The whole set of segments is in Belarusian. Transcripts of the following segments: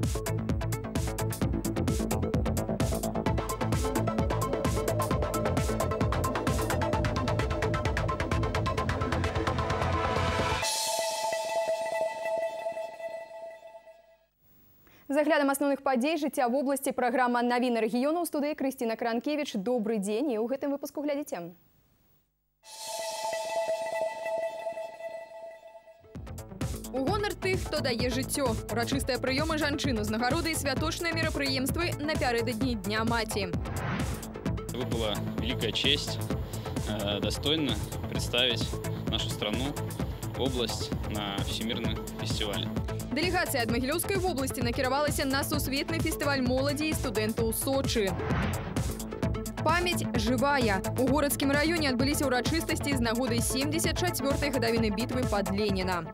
З аглядам асноўных падзей жыцця в области праграма «Навіны рэгіёну» ў студыі Крысціна Кранкевіч. Добрый дзень, і ў гэтым выпуску глядзіце. У гонар тых, хто дае жыццё. Урачыстыя прыёмы жанчын, узнагароды і святочныя мерапрыемствы напярэдадні Дня маці. Выпала великая честь достойно представить нашу страну, область на всемирном фестивале. Дэлегацыя ад Магілёўскай вобласці накіравалася на сусветны фестываль моладзі і студэнтаў Сочы. Памяць жывая. У горадскім раёне адбыліся ўрачыстасці з нагодай 74-й гадавіны бітвы пад Леніна.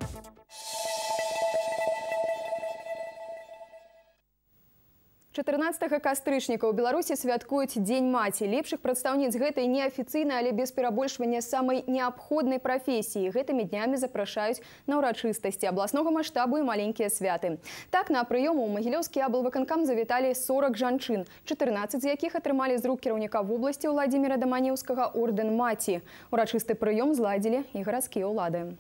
14 кастрычніка ў Беларусі святкуюць Дзень маці. Лепшых прадстаўніц гэтай неафіцыйнай, але без перабольшвання самай неабходнай прафесіі. Гэтымі днямі запрашаюць на ўрачыстасці абласнога маштабу і маленькія святы. Так, на прыёму ў Магілёўскі аблвыканкам завіталі 40 жанчын, 14 з якіх атрымалі з рук кіраўніка вобласці Владзіміра Даманеўскага ордэн маці. Урачысты прыём зладзілі і гарадскія ўлады.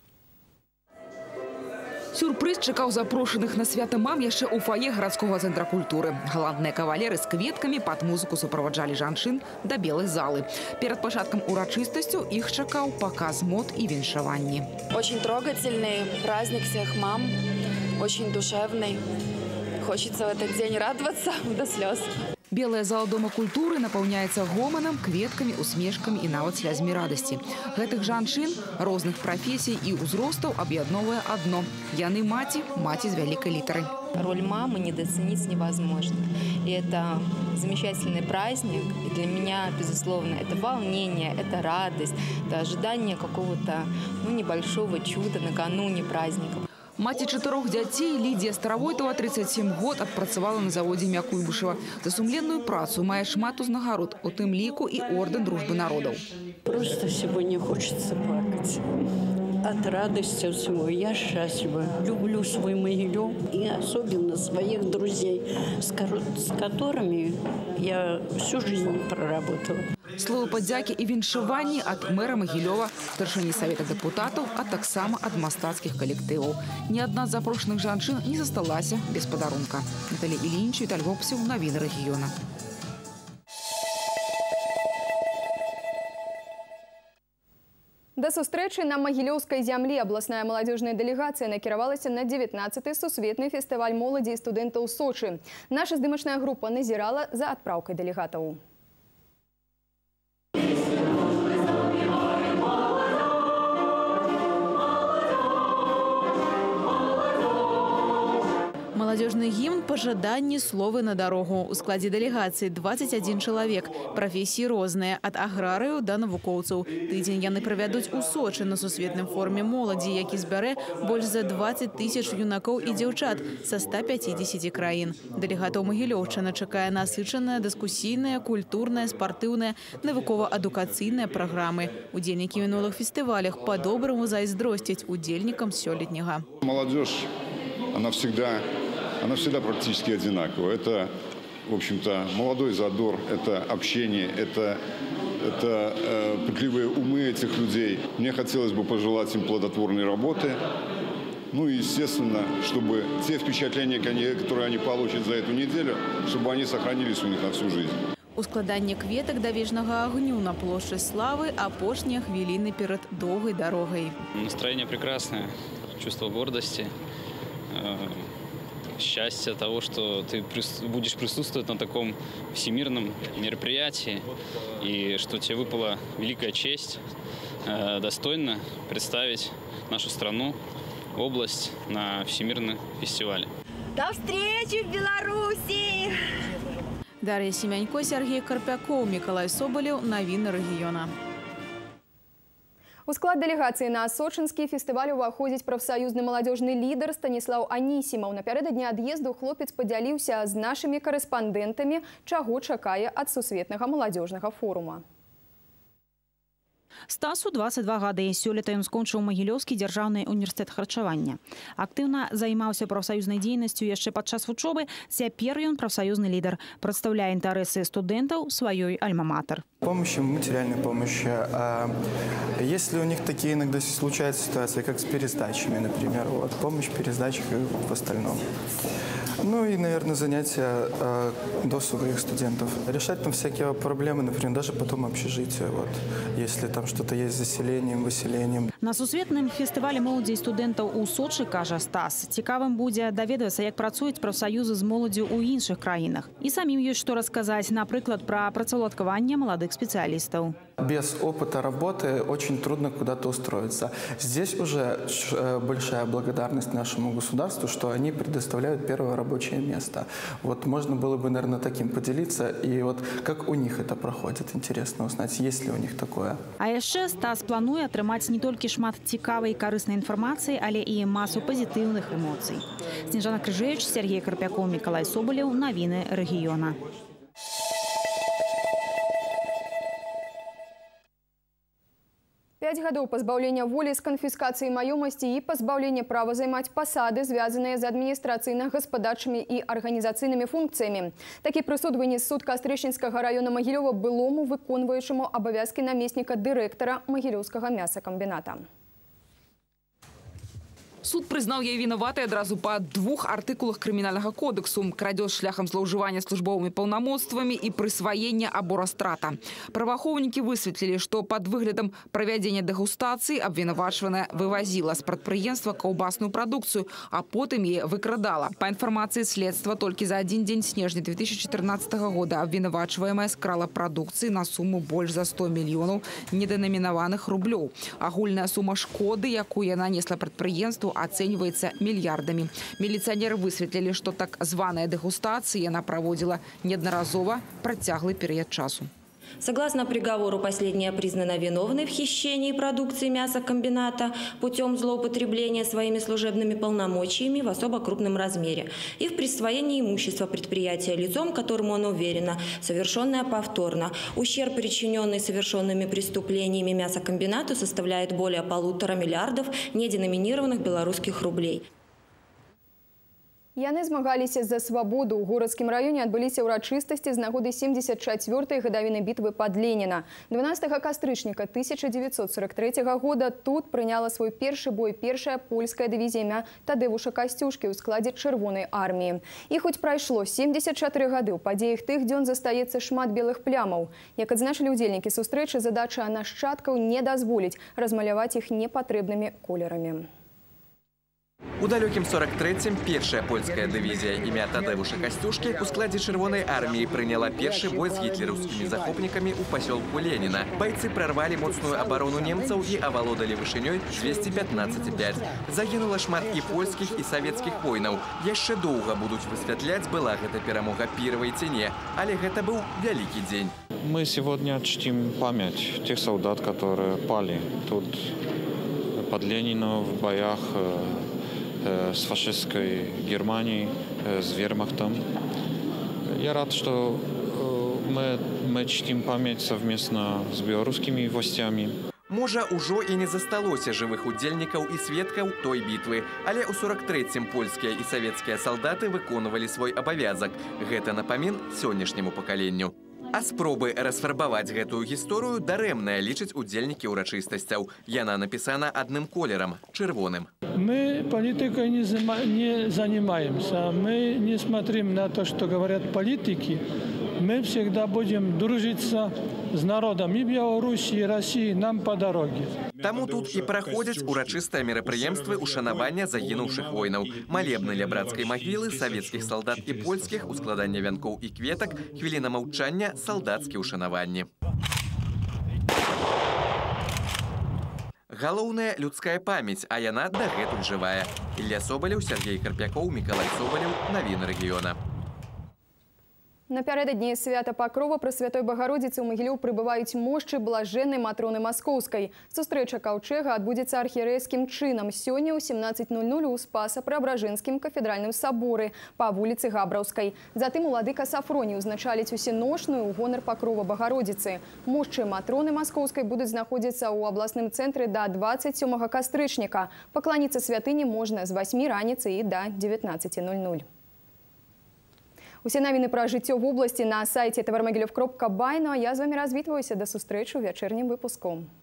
Сюрприз чакаў запрошаных на свята мам яшчэ ў фае гарадскога цэнтра культуры. Галантныя кавалеры з кветкамі пад музыку суправаджалі жанчын да белай залы. Перад пачаткам урачыстасцю іх чакаў паказ мод і віншаванні. Очень трогательный праздник всех мам, очень душевный. Хочется в этот день радоваться до слез. Белая зала Дома культуры напаўняецца гоманам, кветкамі, усмешкамі і нават слязьмі радасці. Гэтых жанчын розных прафесій і ўзростаў аб'ядноўвае адно. Яны маці з вялікай літары. Роль мамы недооценить невозможно. И это замечательный праздник. И для меня, безусловно, это волнение, это радость, это ожидание какого-то небольшого чуда накануне праздника. Маці 4 дзяцей Лідія Старавойтова 37 год адпрацавала на заводзе імя Куйбышева. За сумленную працу мае шмат узнагарод, у тым ліку і ордэн дружбы народаў. Просто сегодня хочется плакать. От радости всего. Я счастлива. Люблю свой Могилев и особенно своих друзей, с которыми я всю жизнь проработала. Слово падзякі і віншаванні ад мэра Магілёва, старшыні Савета дэпутатаў, а таксама ад мастацкіх калектываў. Ні адна з запрошаных жанчын не засталася без падарунка. Наталія Ілінч, Віталь Вопсеў, Навіны рэгіёна. Да сустрэчы на Магілёўскай зямлі абласная маладзёжная дэлегацыя накіравалася на 19-й сусветны фестываль моладзі і студэнтаў Сочы. Наша здымачная група назірала за адпраўкай дэлегатаў. Молодежный гимн «Пожаданні, словы на дорогу». У складе делегации 21 человек. Профессии розные, от аграрыяў до навукоўцаў. Тыдзень яны правядуць у Сочы на сусветным форуме моладзі, які збярэ больш за 20 000 юнакоў і дзяўчат са 150 краін. Дэлегатаў Магілёўшчына чакае насычаная дыскусійная, культурная, спартыўная, навукова-адукацыйная праграмы. Удзельнікі мінулых фестывалях по-доброму зайздросцяць удзельнікам сёлетняга. Молодежь, она всегда практически одинакова. Это, в общем-то, молодой задор, это общение, это пытливые умы этих людей. Мне хотелось бы пожелать им плодотворной работы. Ну и, естественно, чтобы те впечатления, которые они получат за эту неделю, чтобы они сохранились у них на всю жизнь. Ускладанне кветак да вечнага агню на плошчы Славы, апошнія хвіліны перад доўгай дарогай. Настроение прекрасное, чувство гордости. Счастье того, что ты будешь присутствовать на таком всемирном мероприятии и что тебе выпала великая честь достойно представить нашу страну, область на всемирном фестивале. До встречи в Беларуси! Дар'я Семянько, Сергей Карпяков, Миколай Соболев, Навіны рэгіёна. У склад дэлегацыі на сочынскі фестываль уваходзіць прафсаюзны маладзёжны лідар Станіслаў Анісімаў. Напярэдадні ад'езду хлопец падзяліўся з нашымі карэспандэнтамі, чаго чакае ад сусветнага маладзёжнага форума. Стасу 22 гады. Сёлета ён скончыў Магілёўскі дзяржаўны універсітэт харчавання. Актыўна займаўся прафсаюзнай дзейнасцю яшчэ падчас вучобы. Цяпер ён прафсаюзны лідар. Прадстаўляе інтарэсы студэнтаў сваёй альма-матэр. Помощь, материальной помощи. Если у них такие иногда случаются ситуации, как с пересдачами, например, вот, помощь в пересдачах и в остальном. Ну и, наверное, занятия досуга их студентов. Решать там всякие проблемы, например, даже потом общежитие, вот, если там что-то есть с заселением, выселением. На сусветным фестывалі моладзі і студэнтаў у Сочы, кажа Стас, цікавым будзе даведвацца, як працуюць прафсаюзы з моладдзю ў іншых краінах. І самім ёсць што расказаць, напрыклад, пра працаўладкаванне маладых специалистов. Без опыта работы очень трудно куда-то устроиться. Здесь уже большая благодарность нашему государству, что они предоставляют первое рабочее место. Вот можно было бы, наверное, таким поделиться. И вот как у них это проходит, интересно узнать, есть ли у них такое. А яшчэ Стас плануе атрымаць не толькі шмат цікавай і карыснай інфармацыі, але і масу пазітыўных эмоцый. Снежана Крыжевич, Сергей Карпяков, Миколай Соболев. Навіны рэгіёна. Пять гадоў пазбаўлення волі з канфіскацыі маёмасці і пазбаўлення права займаць пасады, звязаныя з адміністрацыйна-гаспадарчымі і арганізацыйнымі функцыямі. Такі прысуд вынес суд Кастрычніцкага раёна Магілёва былому выконваючаму абавязкі намесніка дырэктара Магілёўскага мясакамбіната. Суд признал ей виноватой одразу по 2 артикулах Криминального кодексу: крадеж шляхом злоуживания службовыми полномоцтвами и присвоение або растрата. Правоохранники высветлили, что под выглядом проведения дегустации обвинуваченная вывозила с предприятия колбасную продукцию, а потом ее выкрадала. По информации следствия, только за один день снежня 2014 года обвинувачиваемая скрала продукции на сумму больше за 100 миллионов неденоминованных рублей. Агульная сумма шкоды, якую нанесла предприятию, оценивается миллиардами. Милиционеры высветлили, что так званая дегустация она проводила неодноразово протяглый период часу. Согласно приговору, последняя признана виновной в хищении продукции мясокомбината путем злоупотребления своими служебными полномочиями в особо крупном размере и в присвоении имущества предприятия лицом, которому оно уверено, совершенное повторно. Ущерб, причиненный совершенными преступлениями мясокомбинату, составляет более 1,5 миллиардов неденоминированных белорусских рублей. Яны змагаліся за свабоду. У городскім раёне адбыліся ўрачыстасці з нагоды 74-й гадавіны бітвы пад Леніна. 12 кастрычніка 1943 года тут прыняла свой першы бой першая польская дывізія імя Тадеуша Касцюшкі ў складзе Чырвонай арміі. І хоць прайшло 74 гады, у падзеях тых дзён застаецца шмат белых плямаў. Як адзначылі ўдзельнікі сустрэчы, задача нашчадкаў не дазволіць размаляваць іх непатрэбнымі колерамі. У далекім 43-м першая польская дывізія імя Тадеуша Касцюшкі у складзе Чырвонай арміі прыняла першы бой з гітлераўскімі захопнікамі ў пасёлку Леніна. Байцы прарвалі моцную абарону немцаў і авалодалі вышынёй 215,5. Загінула шмат і польскіх, і савецкіх воінаў. Яшчэ доўга будуць высвятляць, была гэта перамога пірвай ці не, але гэта быў вялікі дзень. Мы сегодня чтим память тех солдат, которые пали тут под Лениным в боях с фашистской Германией, с вермахтом. Я рад, что мы чтим память совместно с белорусскими властями. Можа, ужо і не засталося жывых удзельнікаў і сведкаў той бітвы, але ў 43-м польскія і савецкія салдаты выконвалі свой абавязак. Гэта напамін сённяшняму пакаленню. А спробы расфарбаваць гэтую гісторыю дарэмныя, лічаць удзельнікі ўрачыстасцяў. Яна напісана адным колерам – чырвоным. Мы политикой не занимаемся. Мы не смотрим на то, что говорят политики. Мы всегда будем дружиться с народом и Беларуси, и России, нам по дороге. Таму тут і праходзяць урачыстыя мерапрыемствы ушанавання загінуўшых воінаў. Малебны ля брацкай магілы, савецкіх салдат і польскіх, ускладання вянкоў і кветак, хвіліна маўчання, салдацкі ушанаванні. Галоўная людская памяць, а яна дагэтуль жывая. Ілля Соболев, Сергей Карпяков, Миколай Соболев. Навіны рэгіёна. Напярэдадні свята Пакрова Пресвятой Богородицы ў Магілёў прыбываюць мошчы блажэннай Матроны Маскоўскай. Сустрэча каўчэга адбудзецца архірэйскім чынам сёння ў 17:00 у Спаса-Преображэнскім кафедральным саборы па вуліцы Габраўскай. Затым уладыка Сафроній узначаліць усеношную ў гонар Пакрова Богородицы. Мошчы Матроны Маскоўскай будуць знаходзіцца ў абласным цэнтры да 27 кастрычніка. Пакланіцца святыні можна з 8 раніцы і да 19:00. Усе навіны пра жыццё в области на сайце tvrmogilев.by. Ну а я з вами развітваюся. До сустрэчы ў вячэрнім выпуску.